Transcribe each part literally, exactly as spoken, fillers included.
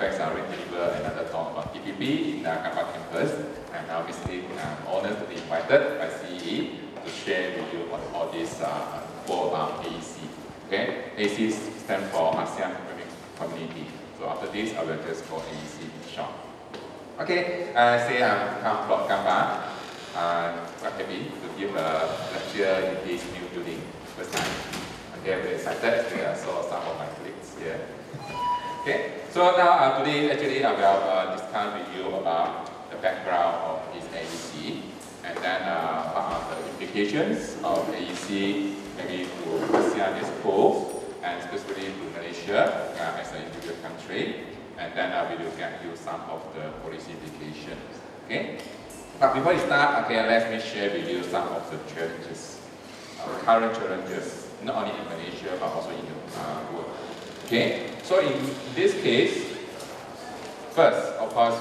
Fax, I will deliver another talk about T P P in the Kampar campus. And now basically I'm honored to be invited by C E E to share with you on all this uh, info about A E C. Okay, A E C stands for ASEAN Economic Community. So after this, I will just call A E C in short. Okay, I say I'm come from Kampar. I'm quite happy to give a lecture in this new building first time. Okay, I'm very excited. I saw some of my colleagues here. Okay, so now uh, today actually I will uh, discuss with you about the background of this A E C and then uh, what are the implications of A E C maybe to ASEAN as a whole and especially to Malaysia uh, as an individual country, and then uh, we will get you some of the policy implications. Okay, but before we start, okay, let me share with you some of the challenges, uh, current challenges, not only in Malaysia but also in the uh, world. Okay, so in this case, first, of course,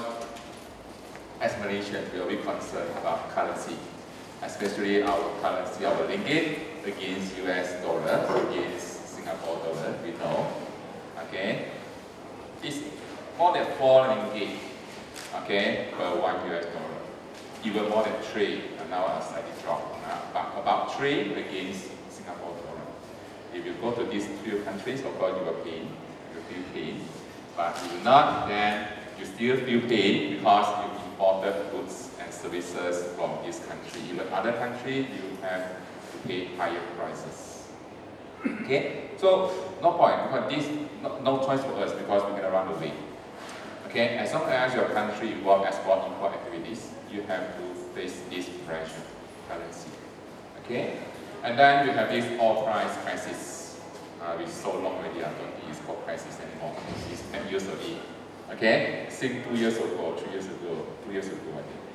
as Malaysians, we are very concerned about currency, especially our currency, our ringgit against U S dollar, against Singapore dollar, we know. Okay, it's more than four ringgit, okay, per one U S dollar, even more than three, and now a slightly drop, uh, but about three against Singapore dollar. If you go to these few countries, of course you will pay, you feel pain, but if not, then you still feel pain because you imported goods and services from this country. Even other countries, you have to pay higher prices. Okay, so no point because this no, no choice for us because we're gonna run away. Okay, as long as your country involves export import activities, you have to face this pressure, currency. Okay, and then you have this oil price crisis. Uh, it's so long already, I don't think it's called crisis anymore. It's ten years already. Okay, since two years ago, three years ago, two years ago, I think.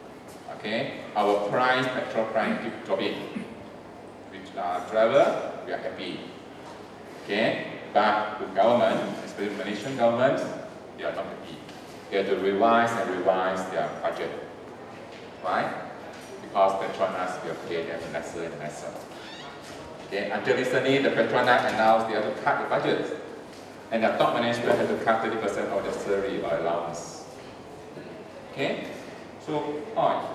Okay, our price, petrol price, keep dropping. With uh, driver, we are happy. Okay, but the government, especially the Malaysian government, they are not happy. They have to revise and revise their budget. Why? Because Petronas will pay them lesser and lesser. Okay, until recently, the Petronas announced they have to cut the budget. And the top management had to cut thirty percent of their salary or allowance. Okay? So, oil.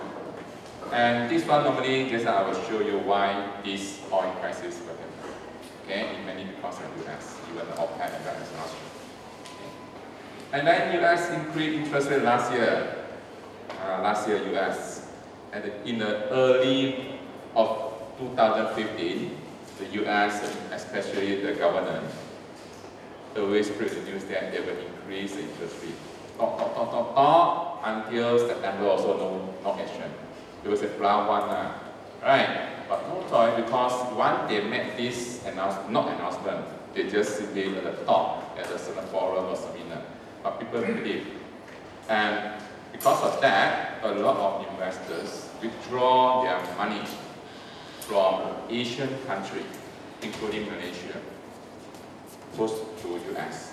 And this one normally, just I will show you why this oil crisis will happen. Okay? In many because of U S, even the OPEC and that is last year. Okay? And then U S increased interest rate last year. Uh, last year, U S. And in the early of two thousand fifteen, the U S, especially the governor, always spread the news that they will increase the interest rate. Talk, talk, talk, talk, talk, until September also no, no action. It was a brown one, uh, right? But no choice because once they made this announcement, not announcement, they just simply at the top at a certain forum or seminar. But people believe. And because of that, a lot of investors withdraw their money from Asian countries, including Malaysia, goes to U S.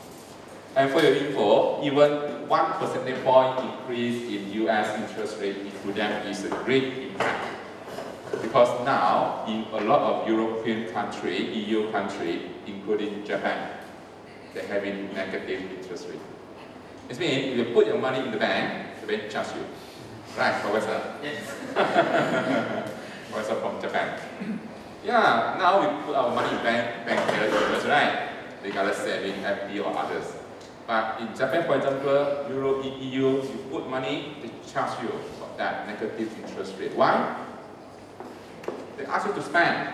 And for your info, even one percentage point increase in U S interest rate to them is a great impact. Because now, in a lot of European countries, E U countries, including Japan, they're having negative interest rate. It means if you put your money in the bank, the bank charge you. Right, Professor? Yes. Professor from Japan. Yeah, now we put our money in bank, bank here, right? Regardless saving, F D or others. But in Japan, for example, Euro, E U, you put money, they charge you for that negative interest rate. Why? They ask you to spend.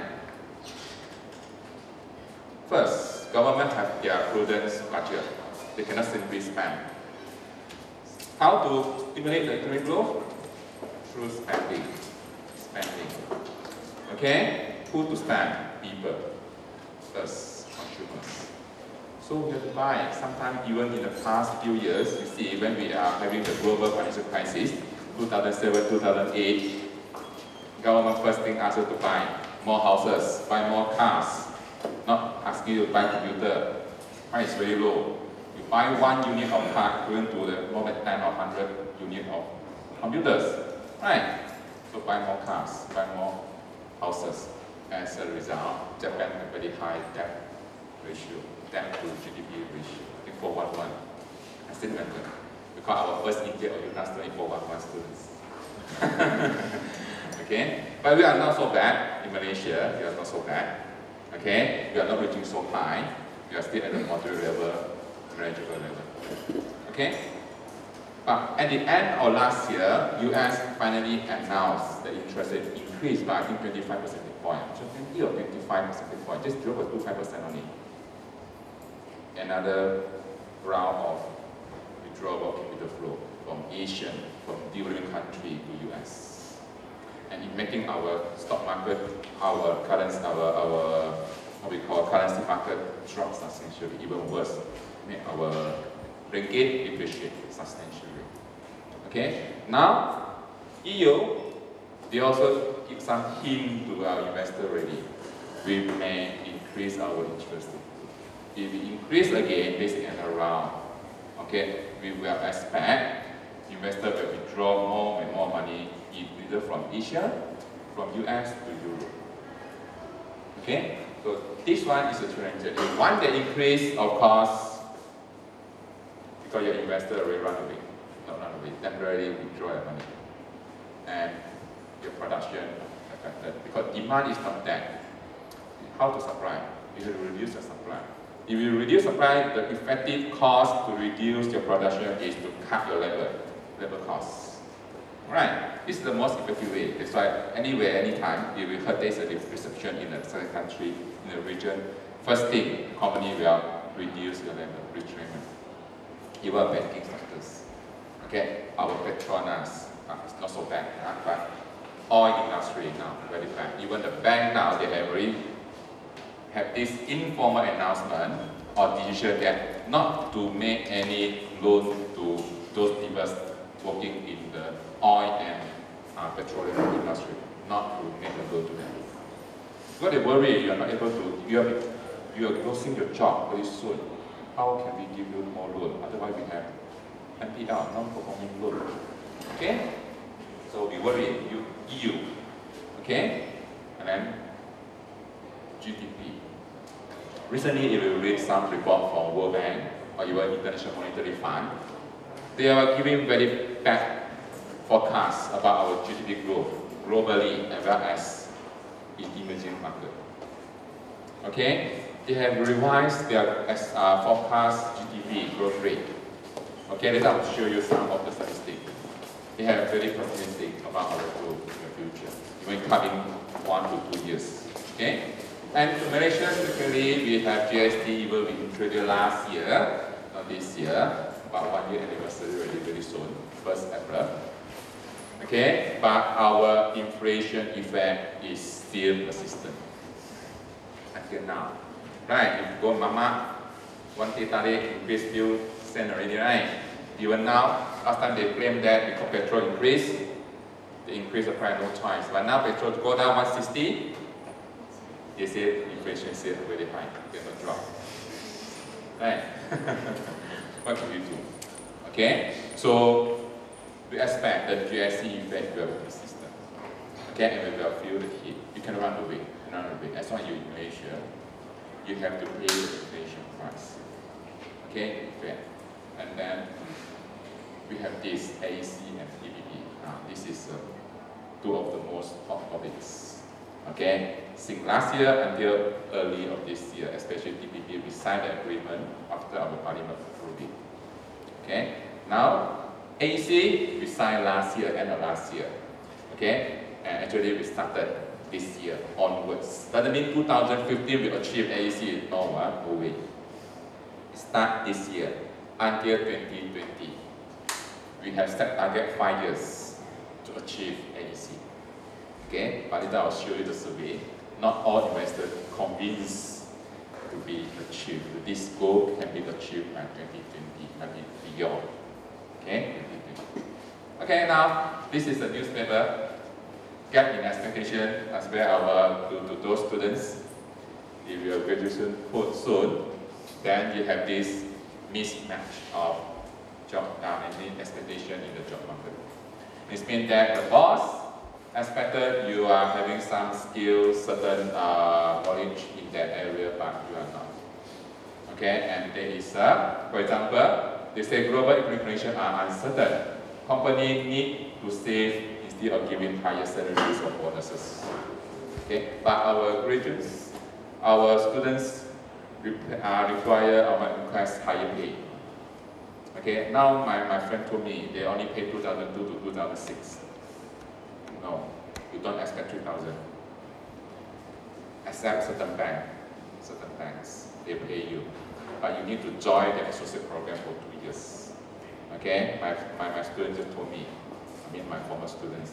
First, government have their prudence budget. They cannot simply spend. How to stimulate the economic growth? Through spending. Spending. Okay? Who to spend? People. First, consumers. So we have to buy. Sometimes even in the past few years, you see when we are having the global financial crisis, two thousand seven, two thousand eight, government first thing asks you to buy more houses, buy more cars, not asking you to buy computer. Price is very low. You buy one unit of car equivalent to the more than ten or one hundred unit of computers. Right? So buy more cars, buy more houses. As a result, Japan has very high debt ratio, debt to G D P ratio, I think four one one. sentimental. Because our first India or university for one one students. Okay, but we are not so bad in Malaysia. We are not so bad. Okay, we are not reaching so high. We are still at the moderate level, manageable level. Okay, but at the end of last year, U S finally announced the interest rate increased by I think twenty-five percentage point. So twenty or twenty-five percentage point, just zero point two five percent only. Another round of withdrawal of capital flow from Asian, from developing country to U S. And in making our stock market, our currency, our, our what we call currency market drop substantially, even worse, make our ringgit depreciate substantially. Okay, now E U, they also give some hint to our investor already. We may increase our interest rate. If we increase again, this is around, okay, we will expect investors will withdraw more and more money either from Asia, from U S to Europe. Okay, so this one is a challenge. If you want the increase, of course, because your investor will run away, not run away, temporarily withdraw your money, and your production affected. Because demand is not that. How to supply? You will reduce the supply. If you reduce supply, the effective cost to reduce your production is to cut your labor, labor costs. Alright, this is the most effective way. That's why anywhere, anytime, if we heard there's a reception in a certain country, in a region, first thing, the company will reduce your labor, retraining. Even banking sectors. Okay, our Petronas, uh, it's not so bad, uh, but oil industry now, very bad. Even the bank now, they have already have this informal announcement or decision that not to make any loan to those people working in the oil and uh, petroleum industry, not to make a loan to them. Because they worry you are not able to, you are, you are losing your job very soon. How can we give you more loan? Otherwise we have N P L, non-performing loan. Okay? So we worry, you, E U. Okay? And then G D P. Recently, if you read some report from World Bank or even International Monetary Fund, they are giving very bad forecasts about our G D P growth globally as well as in emerging market. Okay, they have revised their uh, forecast G D P growth rate. Okay, let us show you some of the statistics. They have very pessimistic about our growth in the future, even coming one to two years. Okay, and to Malaysia, specifically, we have G S T even we introduced last year, not this year. About one year anniversary already very soon, first April. Okay, but our inflation effect is still persistent until now. Right, if you go Mama, one day tarik increase few cent already, right? Even now, last time they claimed that because petrol increase, they increase the price no choice. But now petrol go down one sixty, they say inflation is still very high, they will drop. Right? What can we do? Okay, so we expect the G S T effect will be persistent. Okay, and we will feel the heat. You can run away, run away. As long as you're in Malaysia, you have to pay the inflation price. Okay, effect. And then we have this A E C and T P P. Now, this is uh, two of the most hot topics. Okay, since last year until early of this year, especially T P P, we signed the agreement after our parliament approved it. Okay, now A E C we signed last year, end of last year. Okay, and actually we started this year onwards. Doesn't mean two thousand fifteen we achieved A E C. No, uh, no way. Start this year until twenty twenty. We have set target five years to achieve A E C. Okay, but later I'll show you the survey. Not all investors convinced to be achieved. This goal can be achieved by twenty twenty, maybe beyond. Okay, okay. Now this is a newspaper. Gap in expectation as well our to, to those students. If your graduation code soon, then you have this mismatch of job down and expectation in the job market. This means that the boss expected you are having some skills, certain uh, knowledge in that area, but you are not. Okay, and there is, uh, for example, they say global economic conditions are uncertain. Companies need to save instead of giving higher salaries or bonuses. Okay, but our graduates, our students uh, require or request higher pay. Okay, now my, my friend told me they only pay two thousand two to two thousand six. No, you don't expect three thousand. Except certain bank, certain banks, they pay you. But you need to join the associate program for two years. Okay, my, my, my student just told me, I mean my former students,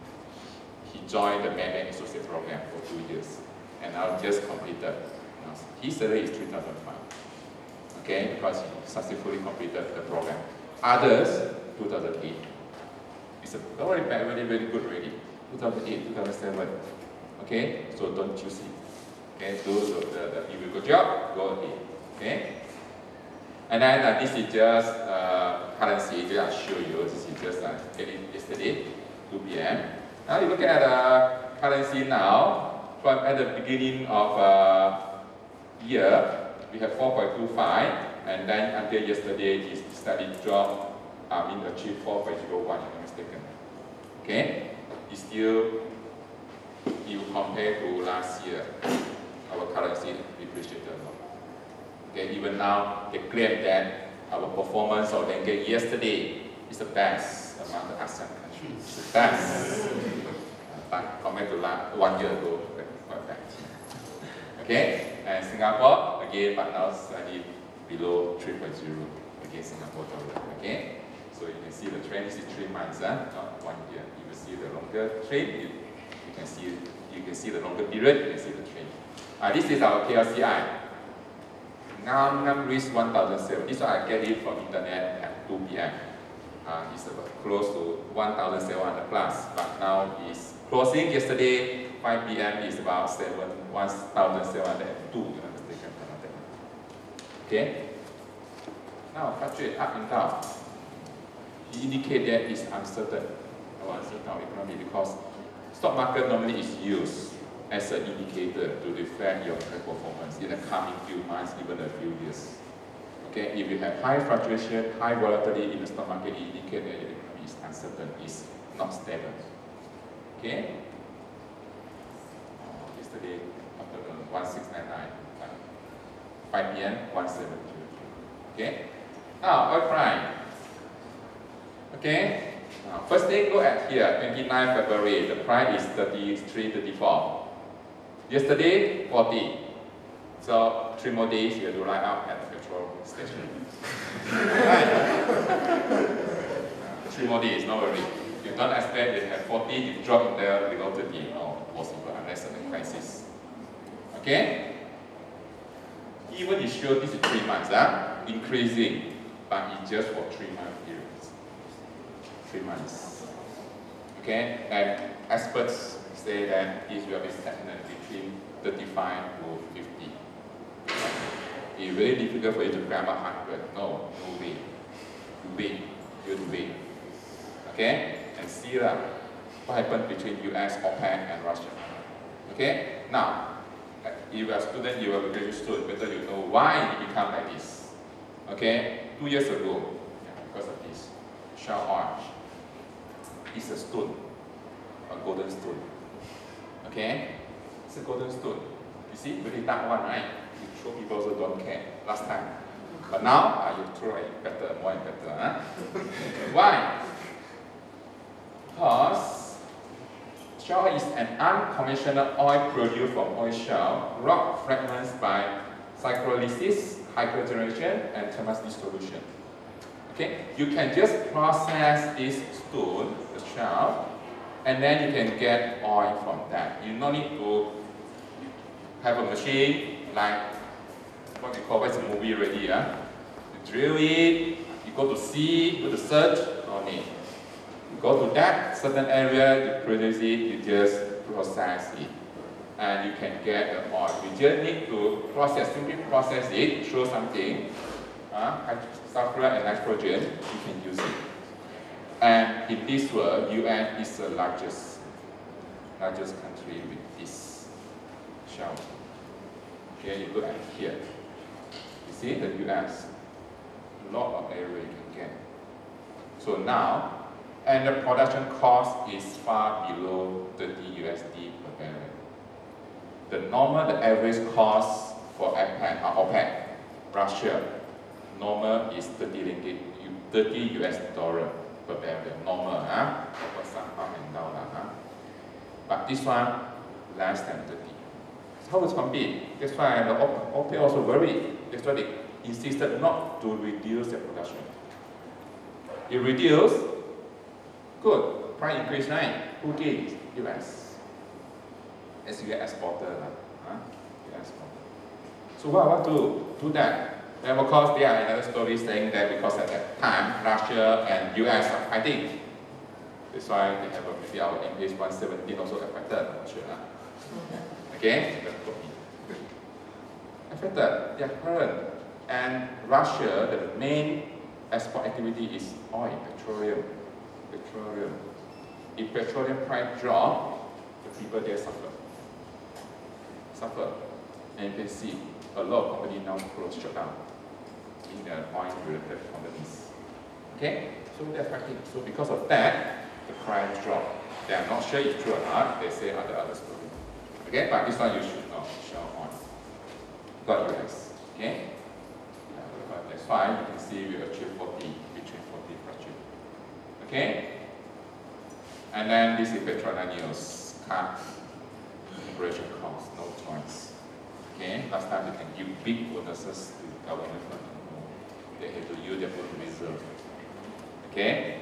he joined the Maybank associate program for two years. And now just completed. His salary is three thousand five. Okay, because he successfully completed the program. Others, two thousand eight. It's a very, very, very good already. two thousand eight, two thousand seven. Okay, so don't choose it. Okay, do the, the, the if you good job, go ahead. Okay, and then uh, this is just uh, currency. I'll show you. This is just uh, yesterday, two P M Now you look at uh, currency now. From at the beginning of uh, year, we have four point two five, and then until yesterday, it steadily dropped. I mean, achieved four point zero one. If I'm not mistaken. Okay, it's still. You compare to last year, our currency depreciated a lot. Okay, even now they claim that our performance of Dengue yesterday is the best among the ASEAN countries. It's the best. But compared to last, one year ago, quite bad. Okay, and Singapore again, but now slightly below three point zero against Singapore dollar. Okay, so you can see the trend. This is three months, huh? Not one year. You will see the longer trend. You, You can see you can see the longer period, you can see the trend. Uh, this is our K L C I. Now Nam reached one thousand seven. This one I get it from internet at two P M Uh, it's about close to one thousand seven hundred plus, but now it's closing yesterday, five P M is about one thousand seven hundred two, if I'm not mistaken. Okay? Now fluctuate up and down. You indicate that it's uncertain. Our uncertain economy because stock market normally is used as an indicator to reflect your performance in the coming few months, even a few years. Okay, if you have high fluctuation, high volatility in the stock market, it indicates that your economy is uncertain, is not stable. Okay? Uh, yesterday, afternoon, one six nine nine, five P M one seven two. Okay? Now, oil price. Okay? Uh, first thing, look at here, twenty-ninth February, the price is thirty-three thirty-four. Yesterday, forty. So, three more days, you have to line up at the petrol station. Right? uh, three more days, no worry. You don't expect they have forty, you drop there below thirty. No, possible, unless it's a crisis. Okay? Even it shows this is three months, huh? Increasing, but it's just for three month periods. Three months. Okay, and experts say that this will be stagnant between thirty-five to fifty. It's very difficult for you to grab a hundred. No, no way. You wait, you wait. Okay, and see uh, what happened between U S, OPEC, and Russia. Okay, now if you are a student, you are a graduate student, better you know why it become like this. Okay, two years ago, yeah, because of this, Shell Oil. It's a stone, a golden stone. Okay? It's a golden stone. You see, very dark one, right? You throw people also don't care last time. But now, uh, you throw it better, more and better. Huh? Why? Because shell is an unconventional oil produced from oil shell, rock fragments by cycrolysis, hydrogenation, and thermal dissolution. Okay, you can just process this stone, the shell, and then you can get oil from that. You don't need to have a machine like what we call it's a movie ready. Yeah? You drill it, you go to sea, go to search, no need. You go to that certain area, you produce it, you just process it. And you can get the oil. You just need to process, simply process it, show something. Uh, sulfur and nitrogen, you can use it. And in this world, U S is the largest, largest country with this shell. Okay, you look at here. You see the U S. lot of area you can get. So now, and the production cost is far below thirty U S D per barrel. The normal, the average cost for OPEC, uh, OPEC, Russia, normal is thirty ringgit, thirty U S dollar per barrel. Normal, huh? Of course, some up and down, huh? But this one, less than thirty. How is compete? That's why the OPEC also worried. That's why they insisted not to reduce their production. It reduced, good, price increase, right? Who gains? U S. As you exporter, huh? You exporter. So what I want to do that? And of course, there are another story saying that because at that time, Russia and U S are fighting. That's why they have a, maybe our English one seventeen also affected, I'm not sure. Huh? Okay? Affected their current. And Russia, the main export activity is oil, petroleum. Petroleum. If petroleum price drop, the people there suffer. Suffer. And you can see a lot of companies now close, shut down in the oil-related companies. Okay? So they're fighting. So because of that, the price drop. They are not sure it's true or not. They say other other story. Okay? But this one you should not show on. Got U S. Okay? But that's fine. You can see we achieve forty, between forty fluctuate. Okay? And then this is Petronas news. Cut operation cost, no choice. Okay? Last time they can give big bonuses to government, but no. They have to use their own reserve. Okay?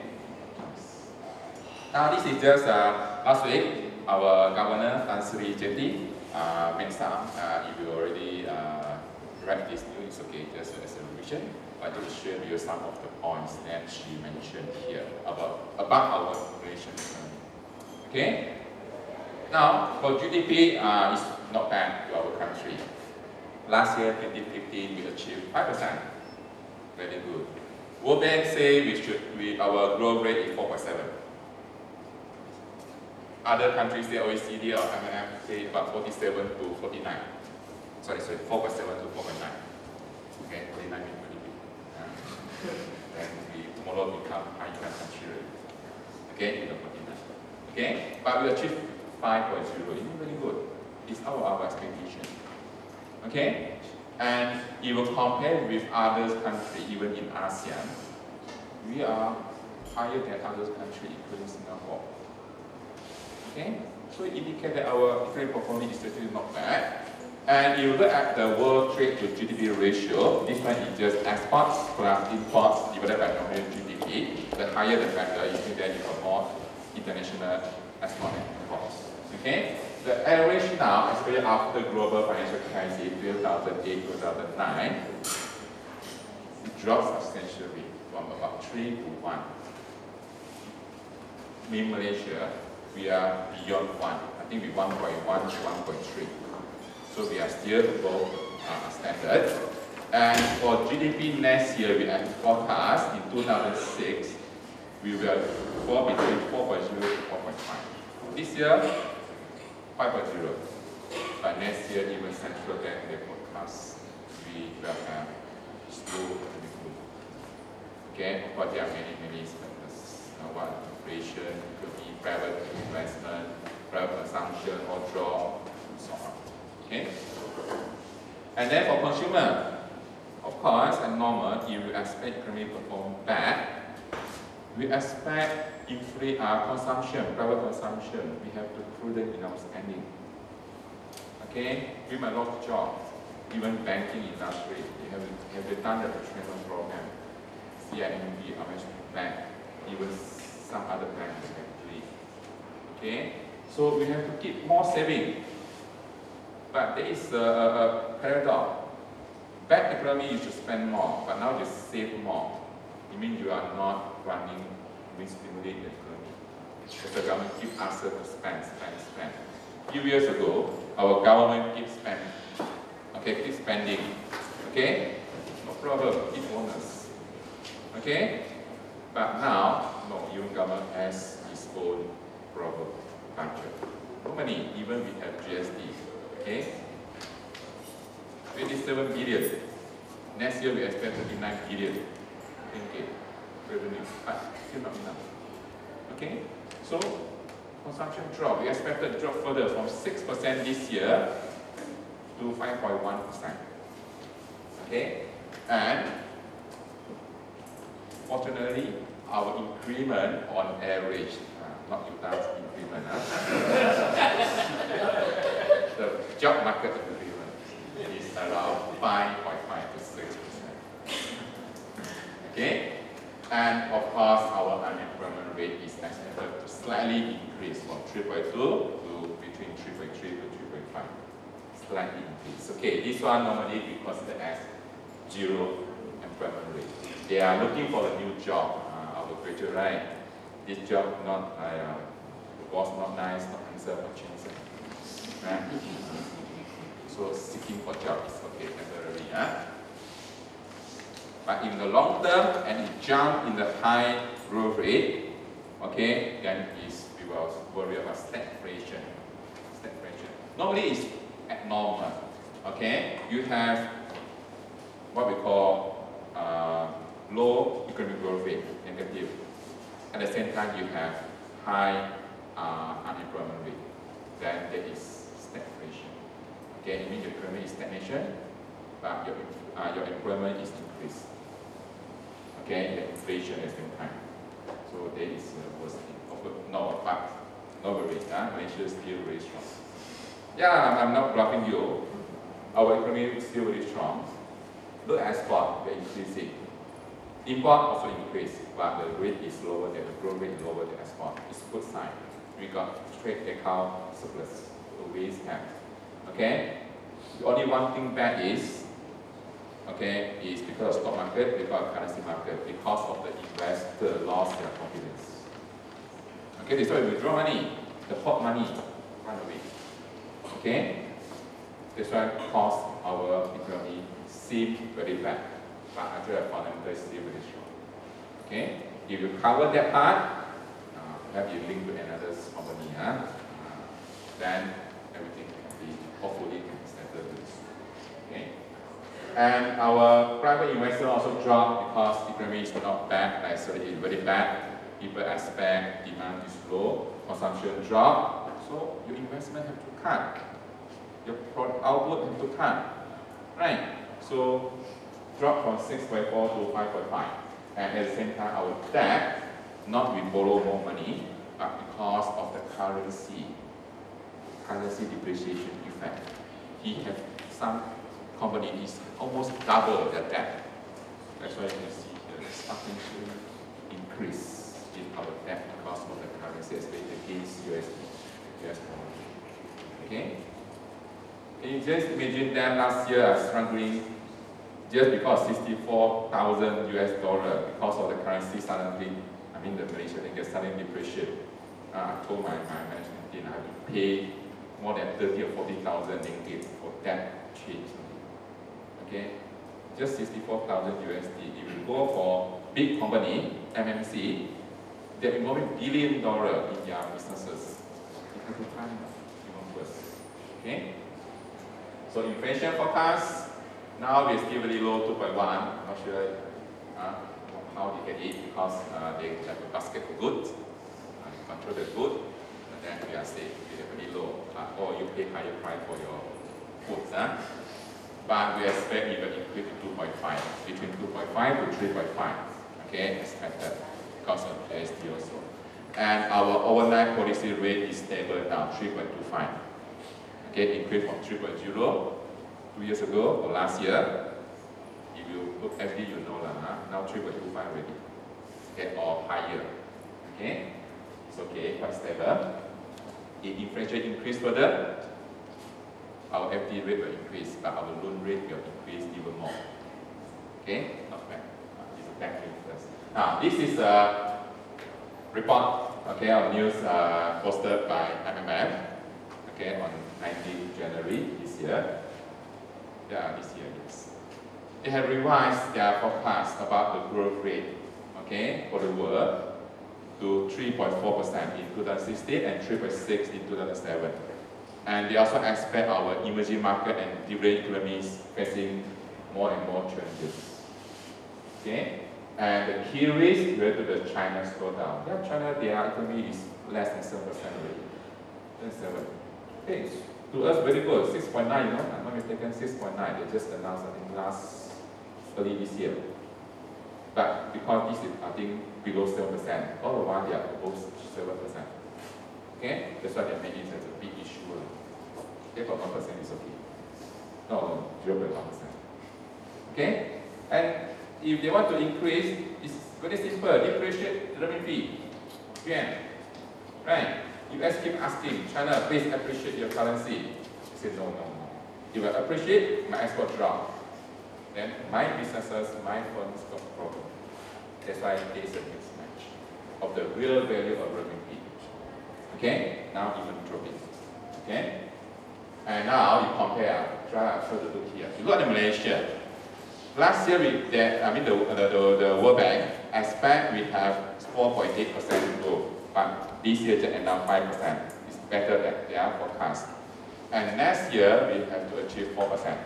Now this is just uh, last week, our Governor Tan Sri Jetty uh, made some. Uh, if you already uh, read this news, it's okay, just as a revision. I will share with you some of the points that she mentioned here about, about our nation. Okay? Now, for G D P, uh, it's not bad to our country. Last year, twenty fifteen, we achieved five percent. Very good. World Bank say we should, we, our growth rate is four point seven. Other countries, the O E C D or M M F, say about forty-seven to forty-nine. Sorry, sorry, four point seven to four point nine. Okay, forty-nine means very big. Uh, then we tomorrow become high income country. Okay, you know, forty-nine. Okay, but we achieved five point zero. It's very good. It's our, our expectation. Okay, and if you compare with other countries, even in ASEAN, we are higher than other countries, including Singapore. Okay, so it indicates that our trade performance is actually not bad. And if you look at the world trade to G D P ratio, this one is just exports plus imports divided by nominal G D P. The higher the better, you think that you have more international export and imports. Okay, the average now, especially after global financial crisis two thousand eight to two thousand nine, it dropped substantially from about three to one. In Malaysia, we are beyond one. I think we one point one to one point three. So we are still above uh, standard. And for G D P next year, we have forecast in two thousand six, we will fall between four point zero to four point five. This year, five point zero. But next year, even central bank they forecast we will have slow economic growth. Okay, of course there are many, many factors. Uh, one, inflation, could be private investment, private consumption or drop, and so on. Okay? And then for consumer, of course, and normal, if you expect economy perform bad, we expect inflation, uh, consumption, private consumption, we have to prudent in our spending. Okay? We might lose jobs, even banking industry, we have, have done the retraining program, C I M B, American Bank, even some other banks actually. Okay? So we have to keep more saving. But there is a, a, a paradox. Bad economy, you should spend more, but now you save more. It means you are not running, we stimulate the economy. Because the government keeps us to spend, spend, spend. A few years ago, our government keeps spending. Okay, keep spending. Okay? No problem, keep bonus. Okay? But now, no, even government has its own problem, budget. No money, even we have G S T. Okay? twenty-seven billion. Next year we expect thirty-nine billion. ringgit revenue, but still not enough. Okay, so consumption drop. We expected to drop further from six percent this year to five point one percent. Okay, and fortunately, our increment on average, uh, not Utah's increment, uh, the job market increment is around five point five to six percent. Okay, and of course, our unemployment rate is expected to slightly increase from three point two to between three point three to three point five. Slightly increase. Okay, this one normally we consider as zero employment rate. They are looking for a new job. Uh, our graduate, right? This job not, uh, the boss not nice, not handsome, not handsome. Right? So seeking for jobs, okay, temporarily. Huh? But in the long term, and it jump in the high growth rate, okay, then is we will worry about stagflation. Stagflation. Normally it's abnormal. Okay, you have what we call uh, low economic growth rate, negative. At the same time, you have high uh, unemployment rate. Then there is stagflation. Okay, it means your economy is stagnation, but your uh, your employment is increased. Okay, the inflation at the same time. So there is uh, worst thing. No, but no worries. Huh? Malaysia is still very strong. Yeah, I'm not bluffing you. Our economy is still very strong. Look at export, we're increasing. Import also increased, but the rate is lower than the growth rate is lower than export. It's a good sign. We got trade account surplus. Always have. Okay? The only one thing bad is, okay, is because of stock market, because of currency market, because of the investor lost their confidence. Okay, that's why we withdraw money, the hot money run away. Okay? That's why cost our economy seem very bad, but actually our fundamental is still very strong. Okay? If you cover that part, uh, perhaps you link to another company, huh? uh, then everything can be, hopefully can be settled. Okay? And our private investor also dropped because the economy is not bad, like so it's very bad. People expect demand is low, consumption drop, so your investment have to cut. Your product output have to cut. Right? So drop from six point four to five point five. And at the same time, our debt, not we borrow more money, but because of the currency, currency depreciation effect. He have some companies almost double their debt. That's why you can see here starting to increase in our debt because of the currency, especially against U S D, U S dollar. Okay? Can you just imagine them last year are struggling just because sixty-four thousand U S dollar because of the currency suddenly, I mean the Malaysian ringgit suddenly depreciate. Uh, I told my, my management team I have to pay more than thirty or forty thousand ringgit for that change. Okay, just sixty-four thousand U S D. If you go for big company, M N C, they're involving billion dollar in their businesses. You have to find even worse. Okay. So inflation forecast, now we're still very low, two point one. I'm not sure uh, how they get it because uh, they have a basket of goods, uh, control the good, and then we are safe, we are very low. Uh, or you pay higher price for your goods. Huh? But we expect even increase to two point five, between two point five to three point five. Okay, expected because of A S D also. And our overnight policy rate is stable now, three point two five. Okay, increased from three point zero two years ago or last year. If you look F D, you know that huh? Now three point two five already. Okay, or higher. Okay, it's okay, quite stable. If inflation increase further, our F D rate will increase, but our loan rate will increase even more. Okay, not bad. Uh, it's a bank interest. Now, this is a report, okay, on news uh, posted by M M F, okay, on nineteenth January this year. Yeah, this year, yes. They have revised their forecast about the growth rate, okay, for the world to three point four percent in two thousand sixteen and three point six in two thousand seven. And they also expect our emerging market and developing economies facing more and more challenges. Okay? And the key risk related to the China slowdown. Yeah, China, their economy is less than seven percent already. Less than seven. Okay, to us very good, six point nine, you know, I'm not mistaken, six point nine. They just announced, I think, last, early this year. But because this is, I think, below seven percent, all the while they are above seven percent. Okay, that's why they made it as a big issue. Okay, but one percent is okay. No, zero point one percent. Okay, and if they want to increase, it's very simple, depreciate the renminbi, yuan, right? U S keep asking, China, please appreciate your currency. They say, no, no, no. If I appreciate, my export drop. Then my businesses, my firms got problem. That's why there's a mismatch of the real value of renminbi. Okay, now even dropping. Okay, and now you compare, try to look here. You look at Malaysia. Last year, we, the, I mean, the, the, the, the World Bank expect we have four point eight percent growth, but this year they end up five percent. It's better than their forecast. And next year, we have to achieve four percent.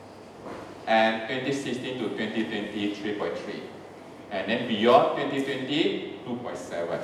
And twenty sixteen to twenty twenty, three point three. And then beyond twenty twenty, two point seven.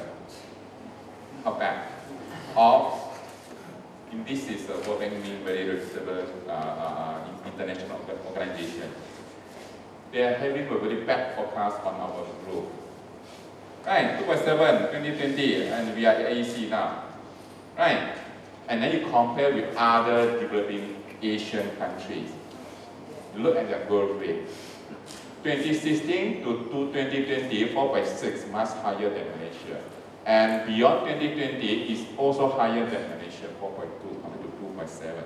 How bad? Or, in this is a World Bank mean very reputable uh, uh, international organization. They are having a very bad forecast on our growth. Right, two point seven, twenty twenty, and we are at A E C now. Right, and then you compare with other developing Asian countries. You look at their growth rate. twenty sixteen to twenty twenty, four point six, much higher than Malaysia. And beyond twenty twenty is also higher than Malaysia, four point two compared to two point seven.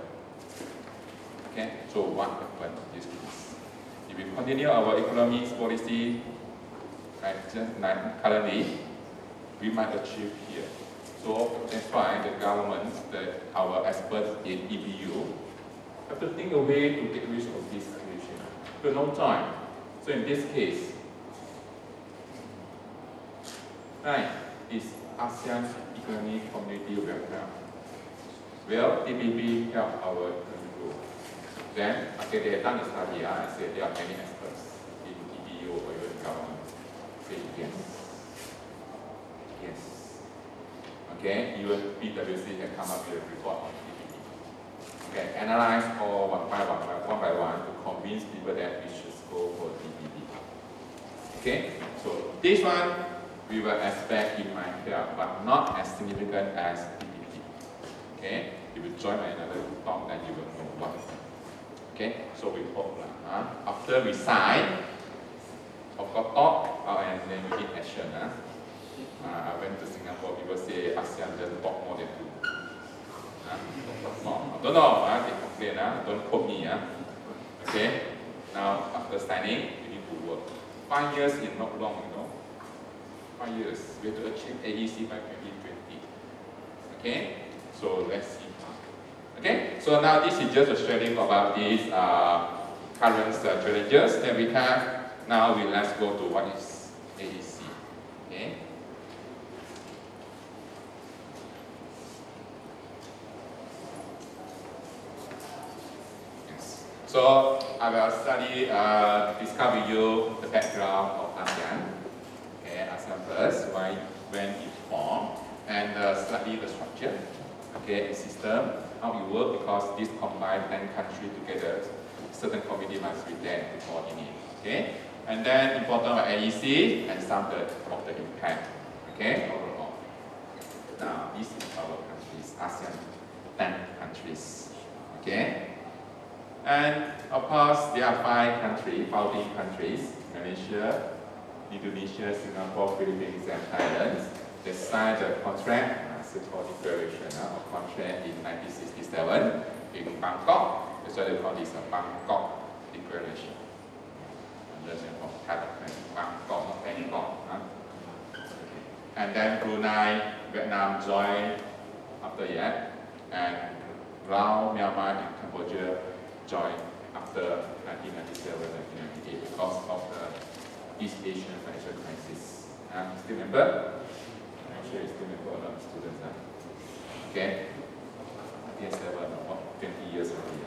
Okay, so what happened in this case? If we continue our economic policy, right, just like currently, we might achieve here. So that's why the government, the, our experts in E B U, have to think a way to take risk of this situation. But no time. So in this case, right, is ASEAN Economic Community welcome. Well, T P P help our economic growth. Then, okay, they have done a study, uh, I said there are many experts in E B U or even government. Say yes. Yes. Okay, even P W C can come up with a report on T P P. Okay, analyze all one by one, one by one to convince people that we should go for T P P. Okay, so this one we will expect it might help, but not as significant as T P P. Okay, if you join another talk, then you will know what. Okay, so we hope uh, after we sign, of course, talk uh, and then we take action. Uh. Uh, I went to Singapore, people say ASEAN doesn't talk more than two. Uh, more. I don't know, uh, they complain, uh, don't quote me. Uh. Okay, now after signing, we need to work. Five years is not long, you know. Five years, we have to achieve A E C by twenty twenty. Okay, so let's see. Okay, so now this is just a sharing about these uh, current uh, challenges that we have. Now we let's go to what is A E C. Okay. Yes. So I will study, uh, discuss with you the background of ASEAN. Okay, ASEAN first, why, when it formed, and uh, study the structure. Okay, the system, how it works, because this combined ten countries together, certain committee must be there to coordinate. Okay, and then important about A E C and some of the, of the impact. Okay, overall. Now, this is our countries, ASEAN ten countries. Okay, and of course there are five countries, founding countries: Malaysia, Indonesia, Singapore, Philippines, and Thailand. They signed the contract. So-called declaration uh, of contract in nineteen sixty-seven in Bangkok. That's why they call this a Bangkok Declaration. Understand from Bangkok, not Bangkok. Huh? Okay. And then Brunei, Vietnam joined after that, and Laos, Myanmar, and Cambodia joined after nineteen ninety-seven, nineteen ninety-eight because of the East Asian financial crisis. Uh, still remember? You still remember a lot of students, huh? Okay? I think about what, twenty years already.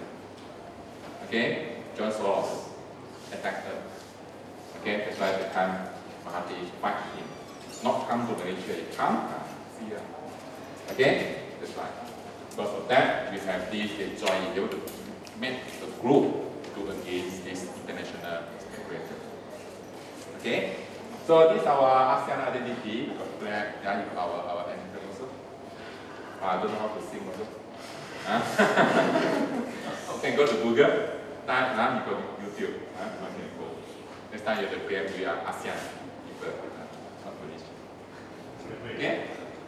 Okay? John Soros attacked them. Okay? That's why they can't Mahathir fight him. Not come to Malaysia, he come, uh, see ya. Okay? That's right. Because of that, we have this, they join, they want to make a group to against this international regulator. Okay? So this is our ASEAN identity. Yeah, you have our, our anthem also. I don't know how to sing also. Huh? You can go to Google. Now, now you go to YouTube. Huh? You can go. Next time you have to claim we are ASEAN people, not Malaysia. Okay?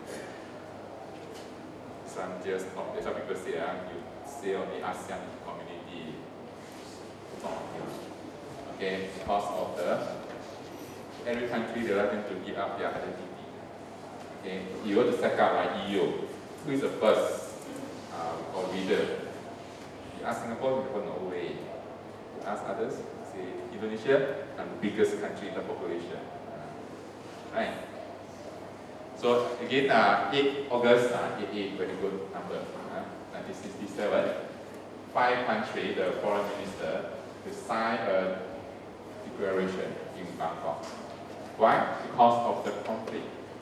Some just that's what people say, uh, you say on the ASEAN community. Okay, because of the every country they like them to give up their identity. Okay, you want to set up like E U. Who is the first uh, or leader? You ask Singapore, people no way. You ask others, say Indonesia, and the biggest country in the population. Right? So again, uh, eighth August, uh, eight eight, very good number, uh, nineteen sixty-seven. Five countries, the foreign minister, to sign a declaration in Bangkok. Why? Because of the conflict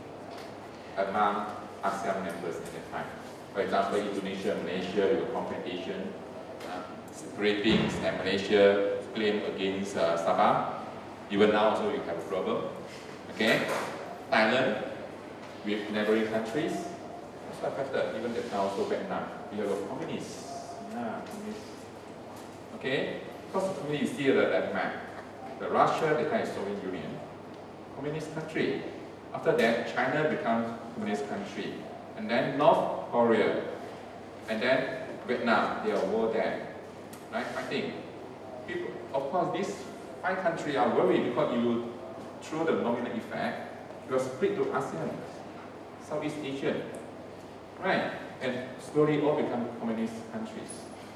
among ASEAN members at that time. For example, Indonesia, Malaysia, with competition, uh, scrapings, and Malaysia claim against uh, Sabah. Even now, also you have a problem. Okay, Thailand with neighboring countries. That's what factor. Even that now, also Vietnam, we have a communist. Yeah, communist. Okay, because of communist, you see the, that map. The Russia, the time is Soviet Union, communist country. After that, China becomes communist country, and then North Korea, and then Vietnam. They are war there, right? Fighting. People, of course, these five countries are worried because you, through the nominal effect, you are split to ASEAN, Southeast Asian, right? And slowly all become communist countries,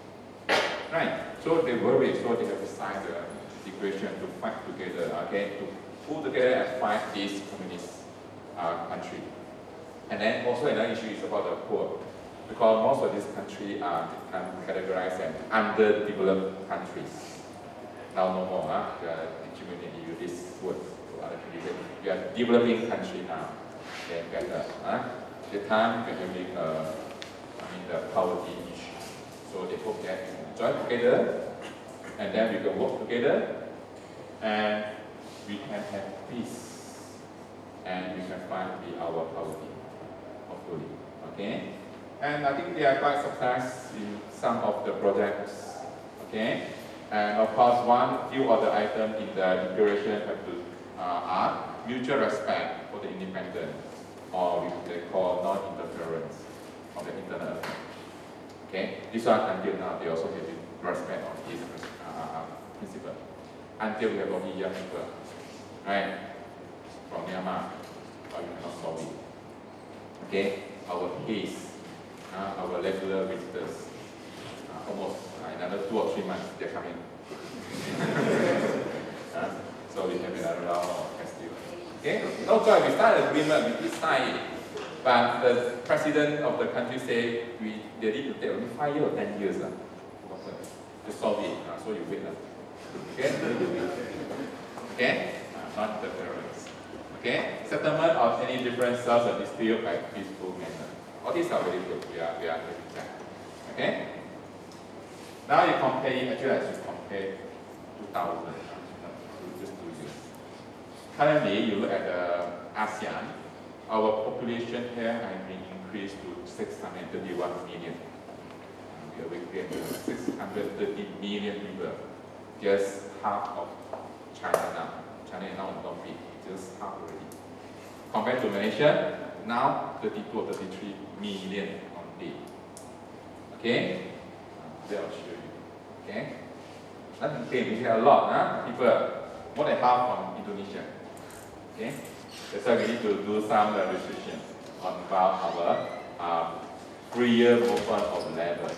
right? So they worry, so they have to sign the declaration to fight together, okay, to pull together and fight this communist uh, country. And then also another issue is about the poor, because most of these countries are categorized as underdeveloped countries. Now no more, huh? We are accumulating you this word to other countries. We are developing country now. Okay, better. Huh? The time we are having uh, I mean the poverty issue. So they hope that we can join together, and then we can work together, and we can have peace, and we can finally our poverty, hopefully. Okay? And I think they are quite successful in some of the projects. Okay? And of course, one few other items in the declaration have to uh, are mutual respect for the independence, or what they call non-interference of the internal affairs. Okay? This one until now they also have respect of this uh, principle. Until we have only young people, right? From Myanmar, or you cannot solve it. Okay? Our case, uh, our regular visitors, uh, almost uh, another two or three months they're coming. uh, so we have another round of festival. Okay? No choice, we start an agreement, we did sign it. But the president of the country said we they need to take only five years or ten years uh, to solve it. Uh, so you wait. Uh. Okay? Okay? Uh, not interference. Okay? Settlement of any differences or dispute by peaceful manner. All these are very good. We are we are doing that. Okay? Now you compare, actually I should compare two thousand, uh, just two years. Currently, you look at the ASEAN, our population here has been increased to six hundred thirty-one million. We are getting six hundred thirty million people, just half of China now. China is now not big, just half already. Compared to Malaysia, now thirty-two or thirty-three million only. Okay? There I'll show you. Okay? Nothing came, we have a lot, huh? People, more than half from Indonesia. Okay? That's why we need to do some uh, restriction on about our uh, three-year movement of labor.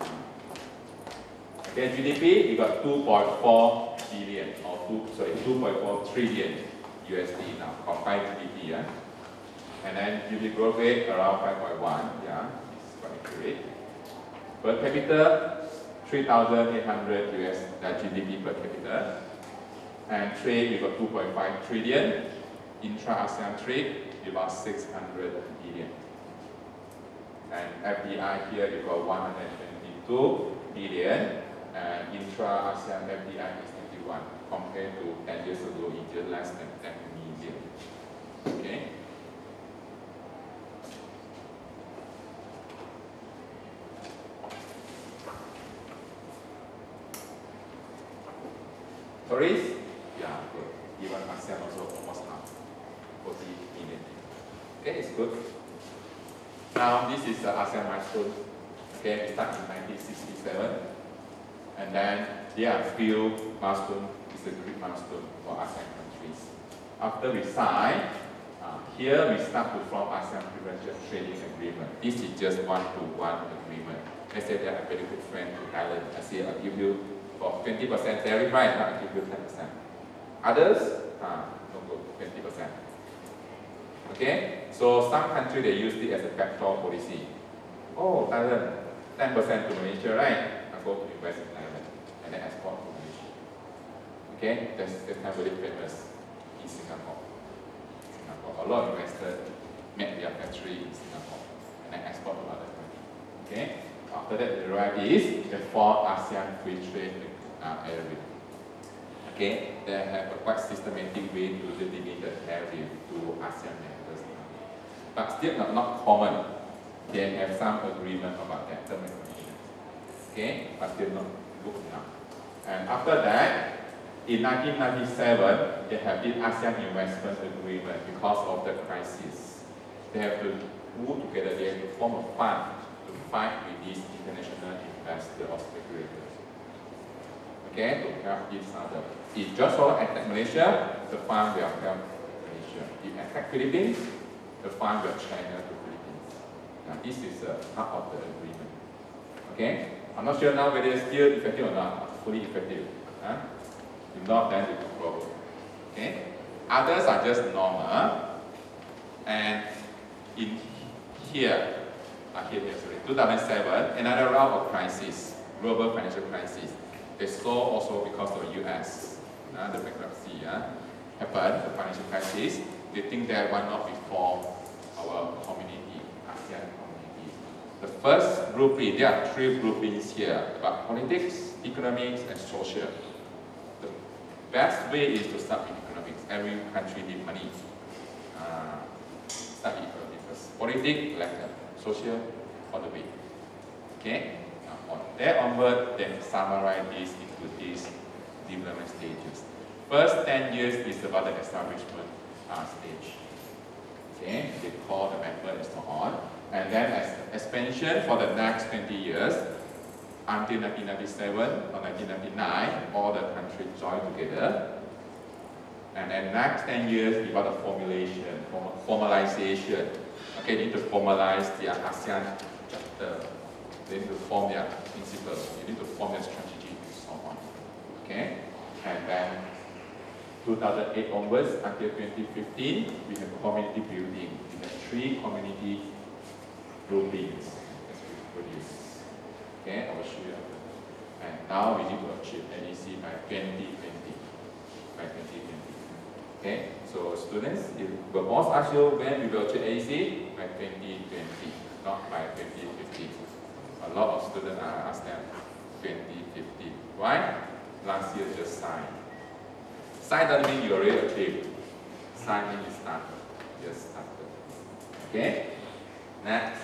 Okay, G D P, we got two point four billion, or two, sorry, two point four trillion U S D now, combined G D P, yeah? And then G D P growth rate around five point one, yeah, it's quite accurate. Per capita, three thousand eight hundred U S uh, G D P per capita. And trade, we got two point five trillion. intra-ASEAN trade about six hundred billion. And F D I here equal one hundred twenty-two billion, and intra-ASEAN F D I is fifty-one, compared to ten years ago, it's just less than ten million. Okay? Tourists? Yeah, good. Even ASEAN also almost half, forty million. Okay, it's good. Now, this is the ASEAN milestone. Okay, it started in nineteen sixty-seven. And then there are few milestones. It's a great milestone for ASEAN countries. After we sign, uh, here we start to form ASEAN Preferential Trading Agreement. This is just one-to-one agreement. Let's say that I'm a very good friend to Thailand. I say I'll give you for twenty percent tariff, right? I'll give you ten percent. Others, uh, don't go twenty percent. Okay? So some countries, they use it as a backdoor policy. Oh, Thailand, ten percent to Malaysia, right? I'll go to invest in Thailand and then export to Malaysia. Okay? That's, that's kind of very famous in Singapore. Singapore. A lot of investors make their factory in Singapore and then export to other countries. Okay? After that, the right is the four ASEAN Free Trade uh, area. Okay? They have a quite systematic way to delimit the tariff to ASEAN members. But still not, not common. They have some agreement about that term and conditions. Okay? But still not good enough. And after that, in nineteen ninety-seven, they have this ASEAN Investment Agreement because of the crisis. They have to move together, they have to form a fund to fight with these international investors or speculators. Okay, to help each other. If Joshua attack Malaysia, the fund will help Malaysia. If attack Philippines, the fund will China to Philippines. Now this is a part of the agreement. Okay? I'm not sure now whether it's still effective or not, fully effective. Huh? If not, then it's a problem. Okay? Others are just normal. And in here, uh, here, here sorry, two thousand seven, another round of crisis, global financial crisis. They saw also because of the U S, uh, the bankruptcy uh, happened, the financial crisis. They think that why not we form our community, ASEAN community. The first grouping, there are three groupings here about politics, economics, and social. The best way is to start with economics. Every country needs money. Uh, start with economics first. Politics, later. Social, on the way. Okay? Now, on there onward, then summarize this into these development stages. First ten years is about the establishment uh, stage. Okay? They call the method and so on. And then as expansion for the next twenty years, until nineteen ninety-seven or nineteen ninety-nine, all the countries join together. And then next ten years, about the formulation, formalization. Okay, they need to formalize their ASEAN chapter. They need to form their principles. You need to form their strategy and so on. Okay? And then two thousand eight onwards until twenty fifteen, we have community building. We have three community groupings as we produce. Okay, I will show you after. And now we need to achieve N E C by twenty twenty. By twenty twenty. Okay, so students, if the boss asks you when we will achieve N E C, by twenty twenty, not by twenty fifteen. A lot of students are asked them twenty fifteen. Why? Last year just signed. Sign doesn't mean you already achieved. Sign means you started. Just started. Okay? Next.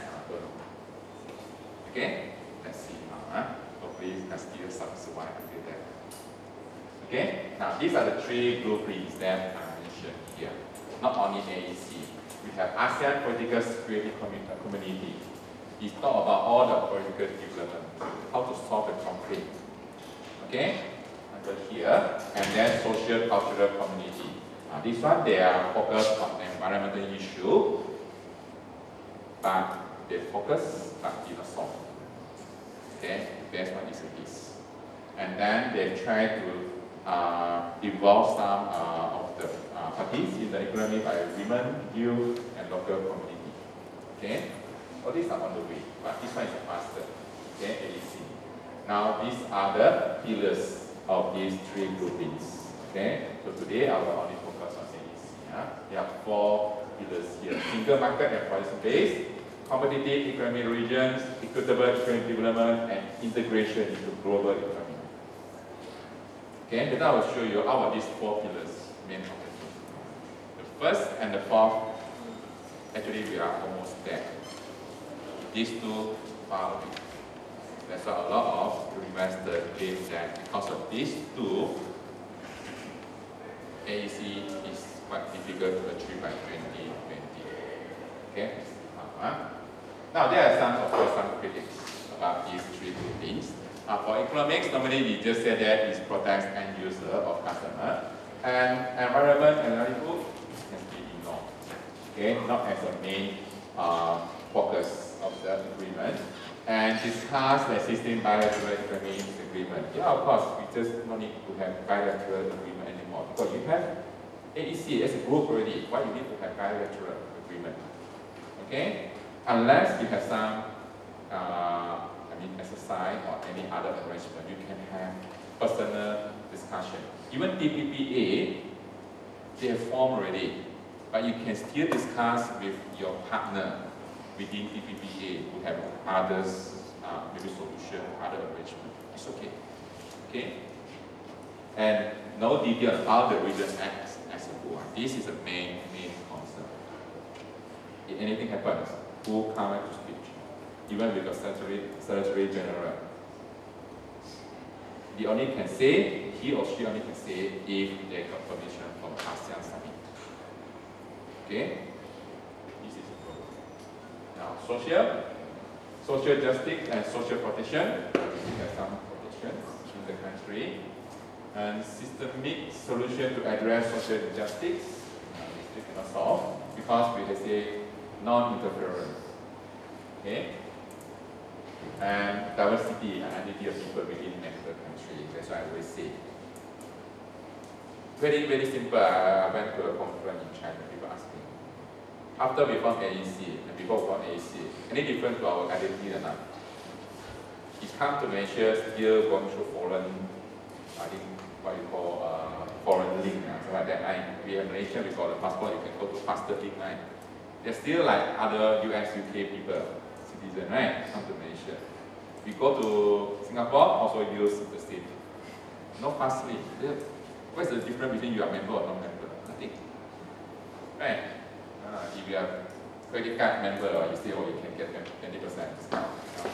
Okay? Let's see now. Huh? Hopefully you can still survive until that. Okay? Now these are the three blueprints that I mentioned here. Not only A E C. We have ASEAN Political Security Community. It's not about all the political development. How to solve the conflict. Okay? Under here. And then Social Cultural Community. Now this one, they are focused on environmental issue. But they focus, but did not solve. Okay? That's one is this. And then they try to uh, involve some uh, of the uh, parties in the economy by women, youth, and local community. Okay? All these are on the way, but this one is faster. Okay, A E C. Now these are the pillars of these three groupings. Okay, so today I will only focus on A E C. Yeah? There are four pillars here. Single market and policy base, competitive economic regions, equitable economic development, and integration into global economy. Okay, then I will show you our these four pillars main objectives. The first and the fourth, actually we are almost there. These two far away. That's why a lot of investors claim that because of these two, A E C is quite difficult to achieve by twenty twenty. Okay? Uh-huh. Now there are some, of course, some critics about these three things. Uh, for economics, normally we just say that is protect end user or customer, and environment and livelihood can be ignored. Okay, not as a main uh, focus of the agreement, and discuss the existing bilateral economic agreement. Yeah, of course, we just don't need to have bilateral agreement anymore because you have A E C as a group already. Why you need to have bilateral agreement? Okay, unless you have some. Uh, exercise or any other arrangement, you can have personal discussion. Even T P P A, they have formed already, but you can still discuss with your partner within T P P A who have others, uh, maybe solution, other arrangement. It's okay. Okay? And no detail on how the region acts as a whole. This is the main, main concern. If anything happens, who comes to speech? Even with the Secretary, Secretary General. They only can say, he or she only can say if they got permission from ASEAN Summit. Okay? This is the problem. Now, social, social justice and social protection. We have some protections in the country. And systemic solution to address social injustice, which we cannot solve because we say non-interference. Okay? And diversity and identity of people within the country. That's what I always say. Very, very simple. I went to a conference in China. People ask me, after we formed A E C and before we formed A E C, any difference to our identity or not? It comes to Malaysia, still going through foreign, I think what you call uh, foreign link. Uh, so like that, I, we have Malaysia, we call the passport, you can go to faster link. Right? They're still like other U S, U K people. Citizen, right? Come to Malaysia. We go to Singapore, also use the same. No fast link. What's the difference between you are member or non-member? Nothing. Right? Uh, if you are credit card member, you say, oh, you can get twenty percent discount.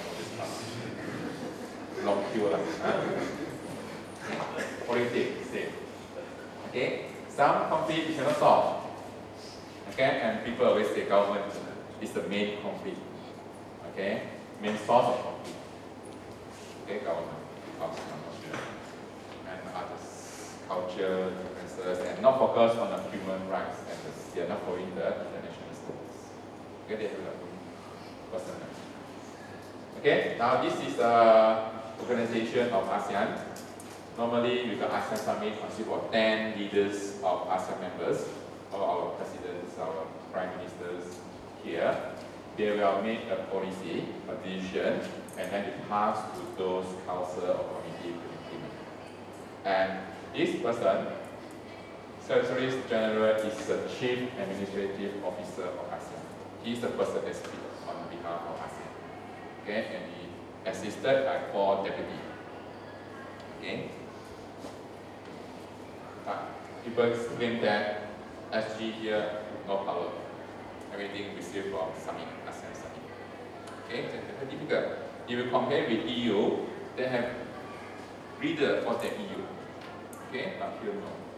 Long queue. Huh? Politics, same. Okay? Some conflict you cannot solve. Okay? And people always say government is the main conflict. Okay, main source of conflict. Okay, government, because I'm not sure. And others, culture differences, and not focus on the human rights, and the, they are not following the international standards. Okay, they have their own personal. Okay, now this is the organization of ASEAN. Normally, with the ASEAN Summit, consists of ten leaders of ASEAN members, or our presidents, our prime ministers here. They will make a policy, a decision, and then it pass to those council or committee to implement. And this person, Secretary General, is the Chief Administrative Officer of ASEAN. He is the person that speaks on behalf of ASEAN. Okay, and he assisted by four deputies. Okay. But people claim that S G here, no power. Everything received from Summit, ASEAN Summit. Okay, so it's very difficult. If you compare with E U, they have leader for the E U. Okay, but here no.